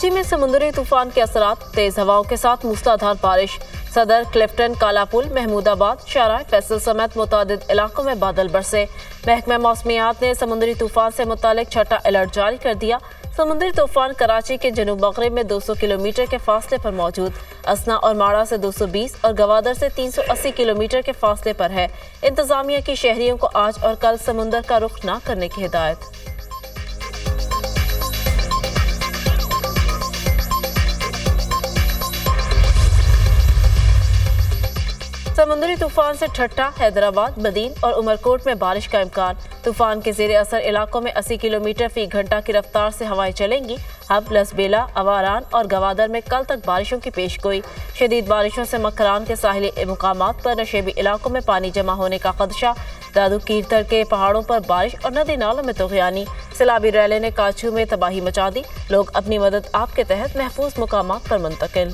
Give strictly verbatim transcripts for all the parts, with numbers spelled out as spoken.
कराची में समुद्री तूफान के असरात, तेज हवाओं के साथ मूसलाधार बारिश। सदर, क्लिफ्टन, कालापुल, महमूदाबाद, शाहराह, फैसल समेत मुतादिद इलाकों में बादल बरसे। महकमा मौसमियात ने समुद्री तूफान से मुतालिक छठा अलर्ट जारी कर दिया। समुद्री तूफान कराची के जनूब मगरिब में दो सौ किलोमीटर के फासले पर मौजूद, असना और माड़ा से दो सौ बीस और गवादर से तीन सौ अस्सी किलोमीटर के फासले पर है। इंतजामिया की शहरियों को आज और कल समुंदर का रुख न करने की हिदायत। समुद्री तूफान से ठट्टा, हैदराबाद, बदीन और उमरकोट में बारिश का इम्कान। तूफान के जेर असर इलाकों में अस्सी किलोमीटर फी घंटा की रफ्तार से हवाएं चलेंगी। हब, लसबेला, अवारान और गवादर में कल तक बारिशों की पेशगोई। शदीद बारिशों से मकरान के साहिली मुकामात पर नशेबी इलाकों में पानी जमा होने का खदशा। दादू कीरतर के पहाड़ों पर बारिश और नदी नालों में तुग़यानी। सैलाबी रैले ने काचू में तबाही मचा दी। लोग अपनी मदद आप के तहत महफूज मुकामात पर मुंतकिल।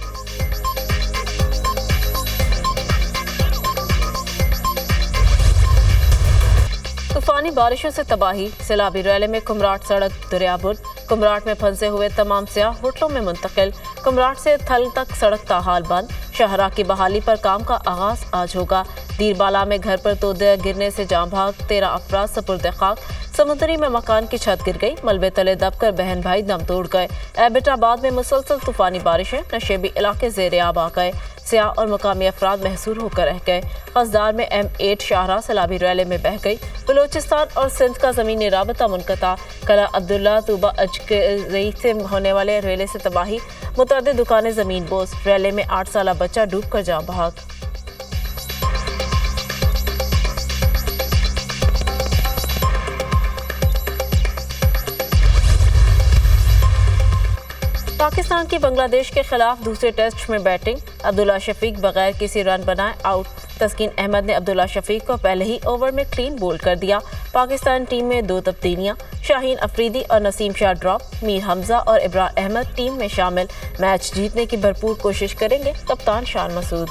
तूफानी बारिशों से तबाही। सैलाबी रैले में कुमराट सड़क दरियाबुर। कुमराट में फंसे हुए तमाम सियाह होटलों में मुंतकिल। कुमराट से थल तक सड़क ताहाल बंद। शाहराह की बहाली पर काम का आगाज आज होगा। दीरबाला में घर पर तोदे गिरने से जाम भाग, तेरह अफराद सपुर्द खाक। समुद्री में मकान की छत गिर गई, मलबे तले दबकर बहन भाई दम तोड़ गए। एबटाबाद में मुसलसल तूफानी बारिशें, नशेबी इलाके ज़ेरे आब आ गए। सियाह और मुकामी अफराद महसूर होकर रह गए। कसदार में एम एट शाहराह सैलाबी रैले में बह गई। बलोचिस्तान और सिंध का ज़मीनी राबता मुनक़ता। कला अब्दुल्ला तूबा अजकई से होने वाले रेले से तबाही, मुतअद्दिद दुकानें ज़मीन बोझ। रैले में आठ साल बच्चा डूब कर जाम बहाक। पाकिस्तान की बांग्लादेश के खिलाफ दूसरे टेस्ट में बैटिंग। अब्दुल्ला शफीक बगैर किसी रन बनाए आउट। तस्कीन अहमद ने अब्दुल्ला शफीक को पहले ही ओवर में क्लीन बोल्ड कर दिया। पाकिस्तान टीम में दो तब्दीलियां, शाहीन अफरीदी और नसीम शाह ड्रॉप। मीर हमजा और इब्रार अहमद टीम में शामिल। मैच जीतने की भरपूर कोशिश करेंगे कप्तान शान मसूद।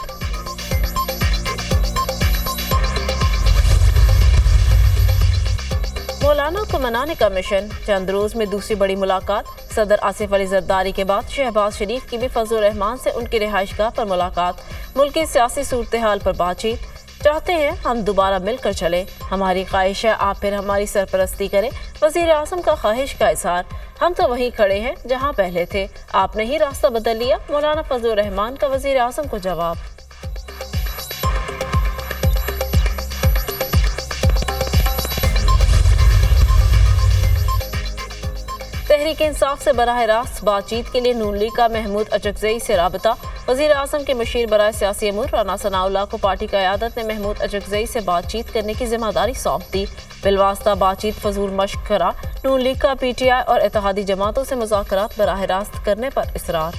मौलाना को मनाने का मिशन। चंद रोज में दूसरी बड़ी मुलाकात। सदर आसिफ अली जरदारी के बाद शहबाज शरीफ की भी फजल रहमान से उनकी रिहाइशगाह पर मुलाकात। मुल्क की सियासी सूरत हाल पर बातचीत। चाहते हैं हम दोबारा मिलकर चले, हमारी ख्वाहिश है आप फिर हमारी सरपरस्ती करें। वजीर आज़म का ख्वाहिश का इजहार। हम तो वहीं खड़े हैं जहां पहले थे, आपने ही रास्ता बदल लिया। मौलाना फजल रहमान का वजीर आज़म को जवाब। तहरीक इंसाफ से बराह रास्त बातचीत के लिए नून लीग का महमूद अचकजई से राबता। वजीर आज़म के मशीर बराए सियासी अमूर राना सनाउल्लाह को पार्टी क़यादत ने महमूद अचकजई से बातचीत करने की जिम्मेदारी सौंप दी। बिलवास्ता बातचीत फजूल मश्क करा। नून लीग का पी टी आई और इत्तेहादी जमातों से मुज़ाकरात बराह रास्त करने पर इसरार।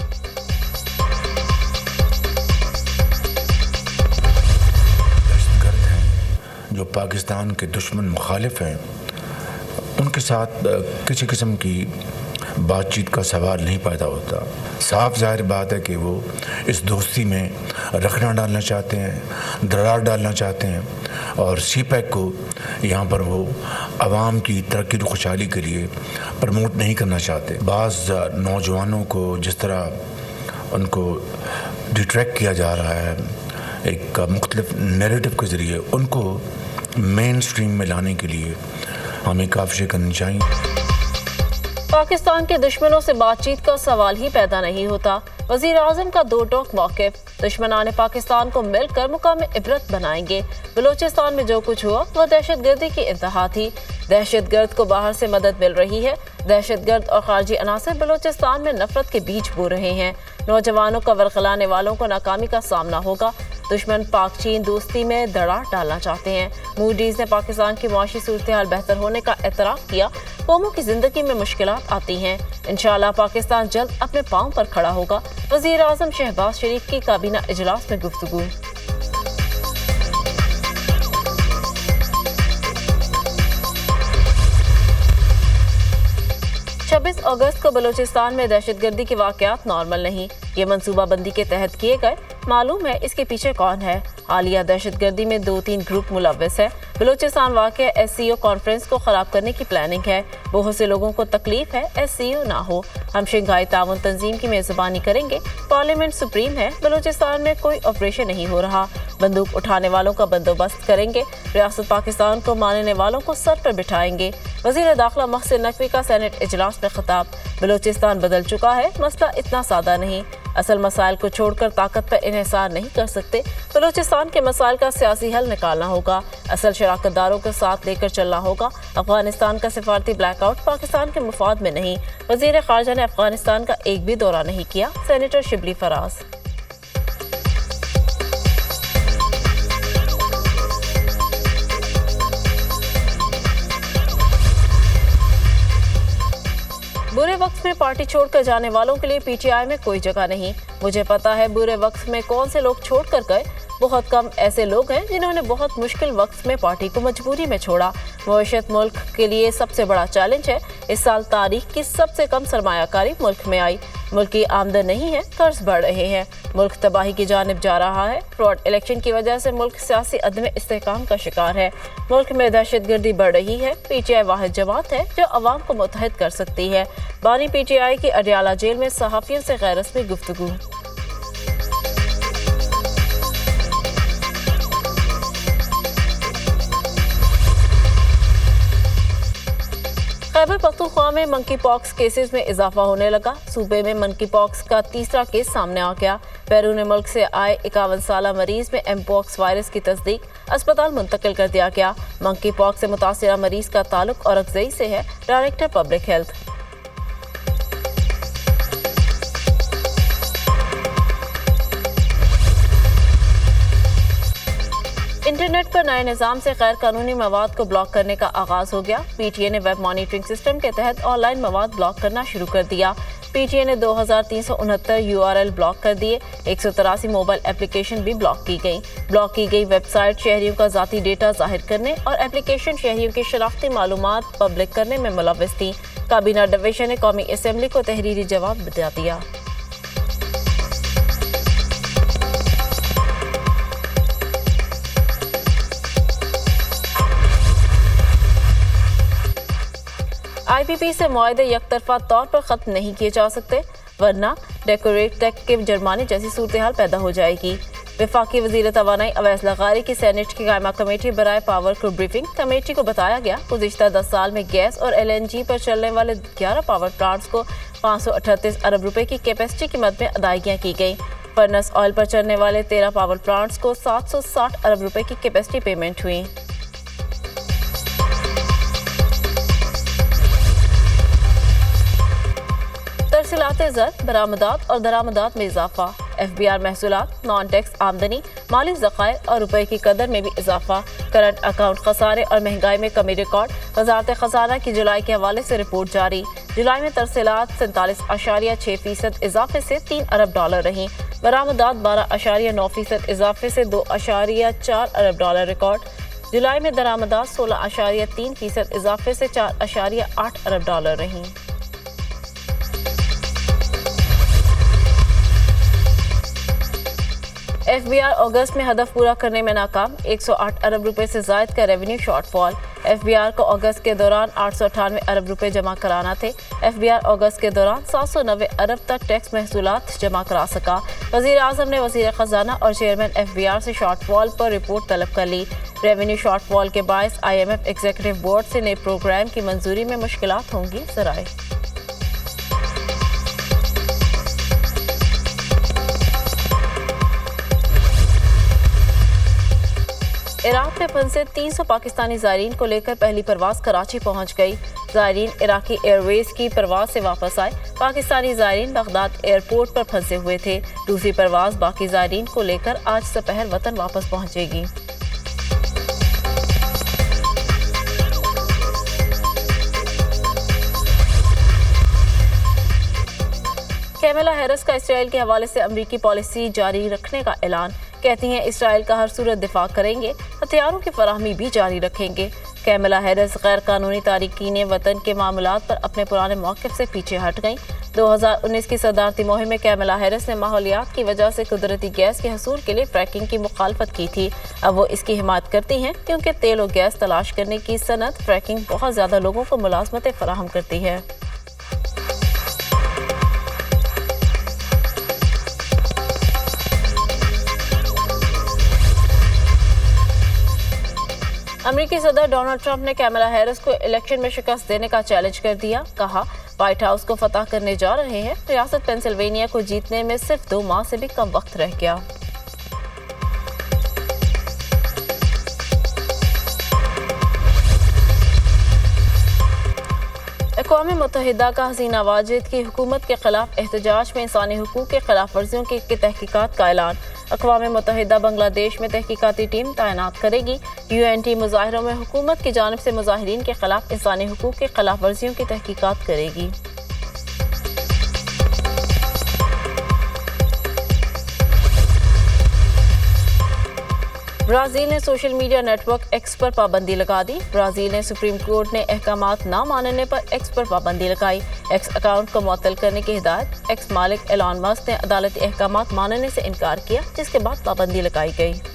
दहशतगर्द हैं जो पाकिस्तान के दुश्मन मुखालिफ हैं, उनके साथ किसी किस्म की बातचीत का सवाल नहीं पैदा होता। साफ जाहिर बात है कि वो इस दोस्ती में रखना डालना चाहते हैं, दरार डालना चाहते हैं और सी पैक को यहाँ पर वो आवाम की तरक्की और खुशहाली के लिए प्रमोट नहीं करना चाहते। बाज़ नौजवानों को जिस तरह उनको डिट्रैक्ट किया जा रहा है एक मुख्तलिफ नैरेटिव के ज़रिए, उनको मेन स्ट्रीम में लाने के लिए हमें काफ़ी करनी चाहिए। पाकिस्तान के दुश्मनों से बातचीत का सवाल ही पैदा नहीं होता। वजीर आज़म का दो टोक मौक़िफ़। दुश्मनाने पाकिस्तान को मिलकर मुकाम इबरत बनाएंगे। बलोचिस्तान में जो कुछ हुआ वह दहशतगर्दी की इंतहा थी। दहशतगर्द को बाहर से मदद मिल रही है। दहशतगर्द और खारजी अनासर बलोचिस्तान में नफरत के बीज बो रहे हैं। नौजवानों का वरगलाने वालों को नाकामी का सामना होगा। दुश्मन पाक चीन दोस्ती में दरार डालना चाहते हैं। मूडीज ने पाकिस्तान की मुआशी सूरत हाल बेहतर होने का एतराफ़ किया। कौमों की जिंदगी में मुश्किलात आती हैं, इंशाअल्लाह पाकिस्तान जल्द अपने पाँव पर खड़ा होगा। वज़ीर आज़म शहबाज शरीफ की काबीना इजलास में गुफ्तगू। छब्बीस अगस्त को बलोचिस्तान में दहशतगर्दी के वाक़यात नॉर्मल नहीं, ये मनसूबाबंदी के तहत किए गए। मालूम है इसके पीछे कौन है। हालिया दहशतगर्दी में दो तीन ग्रुप मुलव्वस है। बलूचिस्तान वाक़ एस सी ओ कॉन्फ्रेंस को ख़राब करने की प्लानिंग है। बहुत से लोगों को तकलीफ है एस सी ओ ना हो। हम शंघाई ताउन तंजीम की मेज़बानी करेंगे। पार्लियामेंट सुप्रीम है। बलूचिस्तान में कोई ऑपरेशन नहीं हो रहा। बंदूक उठाने वालों का बंदोबस्त करेंगे। रियासत पाकिस्तान को मानने वालों को सर पर बिठाएंगे। वज़ीर दाखिला महसिन नकवी का सेनेट इजलास में खिताब। बलूचिस्तान बदल चुका है, मसला इतना सादा नहीं। असल मसाइल को छोड़कर ताकत पर इन्हिसार नहीं कर सकते। बलूचिस्तान के मसाइल का सियासी हल निकालना होगा। असल शराकतदारों के साथ लेकर चलना होगा। अफगानिस्तान का सिफारती ब्लैकआउट पाकिस्तान के मुफाद में नहीं। वज़ीर ख़ारजा ने अफगानिस्तान का एक भी दौरा नहीं किया। सेनेटर शिबली फराज। बुरे वक्त में पार्टी छोड़कर जाने वालों के लिए पीटीआई में कोई जगह नहीं। मुझे पता है बुरे वक्त में कौन से लोग छोड़कर गए। बहुत कम ऐसे लोग हैं जिन्होंने बहुत मुश्किल वक्त में पार्टी को मजबूरी में छोड़ा। मईशत मुल्क के लिए सबसे बड़ा चैलेंज है। इस साल तारीख की सबसे कम सरमायाकारी मुल्क में आई। मुल्क की आमदन नहीं है, कर्ज बढ़ रहे हैं। मुल्क तबाही की जानिब जा रहा है। फ्रॉड इलेक्शन की वजह से मुल्क सियासी अदम इस्तेहकाम का शिकार है। मुल्क में दहशतगर्दी बढ़ रही है। पीटीआई वाहिद जमात है जो अवाम को मुत्तहद कर सकती है। बानी पीटीआई की अडियाला जेल में सहाफ़ियों से गैर रस्मी गुफ्तगू। खैबर पख्तूनख्वा में मंकी पॉक्स केसेस में इजाफा होने लगा। सूबे में मंकी पॉक्स का तीसरा केस सामने आ गया। बैरून मुल्क से आए इक्यावन साल मरीज में एम पॉक्स वायरस की तस्दीक। अस्पताल मुंतकिल कर दिया गया। मंकी पॉक्स से मुतासिरा मरीज का ताल्लुक औरकजई से है। Director public health. इंटरनेट पर नए निज़ाम से गैर कानूनी मवाद को ब्लॉक करने का आगाज हो गया। पीटीए ने वेब मॉनिटरिंग सिस्टम के तहत ऑनलाइन मवाद ब्लॉक करना शुरू कर दिया। पीटीए ने दो हजार तीन सौ उनहत्तर यू आर एल ब्लॉक कर दिए। एक सौ तिरासी मोबाइल एप्लीकेशन भी ब्लॉक की गई। ब्लॉक की गई वेबसाइट शहरियों का ज़ाती डेटा जाहिर करने और एप्लीकेशन शहरियों की शनाख्ती मालूमात पब्लिक करने में मुलव्वस थी। काबीना डिवीजन ने कौमी असम्बली को तहरीरी जवाब दे दिया। आई पी पी से मुआहदे यकतरफा तौर पर ख़त्म नहीं किए जा सकते, वरना डेकोरेट तक के जुर्माने जैसी सूरत हाल पैदा हो जाएगी। वफाकी वज़ीर तवानाई अवैस लगारी की सेनेट की कायमा कमेटी बराए पावर को ब्रीफिंग। कमेटी को बताया गया गुज़िश्ता दस साल में गैस और एल एन जी पर चलने वाले ग्यारह पावर प्लांट्स को पाँच सौ अठतीस अरब रुपए की कैपेसिटी की मद में अदायगियाँ की गई। फर्नस ऑयल पर चलने वाले तेरह पावर प्लांट्स को सात सौ साठ अरब रुपए की कैपेसिटी पेमेंट हुई। तरसीलात ज़र, बरामदात और दरामदात में इजाफा। एफ बी आर महसूलात, नॉन टैक्स आमदनी, माली ज़खायर और रुपए की कदर में भी इजाफा। करंट अकाउंट खसारे और महंगाई में कमी रिकॉर्ड। वजारत खजाना की जुलाई के हवाले से रिपोर्ट जारी। जुलाई में तरसीलात सैंतालीस आशारिया छः फीसद इजाफे से तीन अरब डॉलर रही। बरामदात बारह आशारिया नौ फीसद इजाफे से दो आशारिया चार अरब डॉलर रिकॉर्ड। जुलाई में दरामदात सोलह आशारिया तीन फीसद इजाफे से चार आशारिया आठ अरब डॉलर रही। एफ बी आर अगस्त में हदफ पूरा करने में नाकाम। एक सौ आठ अरब रुपए से जायद का revenue shortfall. F B R को अगस्त के दौरान आठ सौ अठानवे अरब रुपए जमा कराना थे। एफ बी आर अगस्त के दौरान सात सौ नब्बे अरब तक टैक्स महसूलात जमा करा सका। वज़ीर आज़म ने वज़ीर ख़जाना और चेयरमैन एफ बी आर से शॉर्टफॉल पर रिपोर्ट तलब कर ली। रेवेन्यू शॉर्टफॉल के बायस I M F executive board से नए प्रोग्राम की मंजूरी में मुश्किलात होंगी। ज़राए इराक में फंसे तीन सौ पाकिस्तानी ज़ायरीन को लेकर पहली परवाज़ कराची पहुंच गई। ज़ायरीन इराकी एयरवेज की परवाज़ से वापस आए। पाकिस्तानी ज़ायरीन बगदाद एयरपोर्ट पर फंसे हुए थे। दूसरी परवाज़ बाकी ज़ायरीन को लेकर आज दोपहर वतन वापस पहुंचेगी। कैमला हैरिस का इसराइल के हवाले से अमरीकी पॉलिसी जारी रखने का ऐलान। कहती हैं इसराइल का हर सूरत दिफा करेंगे, हथियारों की फराहमी भी जारी रखेंगे। कैमला हैरिस गैर कानूनी तारकीन वतन के मामलात पर अपने पुराने मौक़िफ़ से पीछे हट गईं। दो हज़ार उन्नीस की सदारती मुहिम में कैमला हैरिस ने माहौलियात की वजह से कुदरती गैस के हसूल के लिए फ्रैकिंग की मुखालफत की थी। अब वो इसकी हिमायत करती हैं क्योंकि तेल और गैस तलाश करने की सनत फ्रैकिंग बहुत ज़्यादा लोगों को मुलाजमतें फराहम करती है। अमेरिकी सदर डोनाल्ड ट्रंप ने कैमला हैरिस को इलेक्शन में शिकस्त देने का चैलेंज कर दिया। कहा, व्हाइट हाउस को फतह करने जा रहे हैं। रियासत पेंसिल्वेनिया को जीतने में सिर्फ दो माह से भी कम वक्त रह गया। अक़वाम मुत्तहिदा का हसीना वाजिद की हुकूमत के खिलाफ एहतजाज में इंसानी हुकूक के खिलाफ वर्जियों की, की तहकीकात का ऐलान। अक़वाम मुत्तहिदा बांग्लादेश में तहकीकाती टीम तैनात करेगी। यू एन टी मुजाहिरों में हुकूमत की जानिब से मुजाहिरीन के खिलाफ इंसानी हुकूक के खिलाफ वर्जियों की तहकीकात करेगी। ब्राज़ील ने सोशल मीडिया नेटवर्क एक्स पर पाबंदी लगा दी। ब्राज़ील ने सुप्रीम कोर्ट ने अहकामात ना मानने पर एक्स पर पाबंदी लगाई। एक्स अकाउंट को मुअत्तल करने की हिदायत। एक्स मालिक एलन मस्क ने अदालती अहकामात मानने से इनकार किया, जिसके बाद पाबंदी लगाई गई।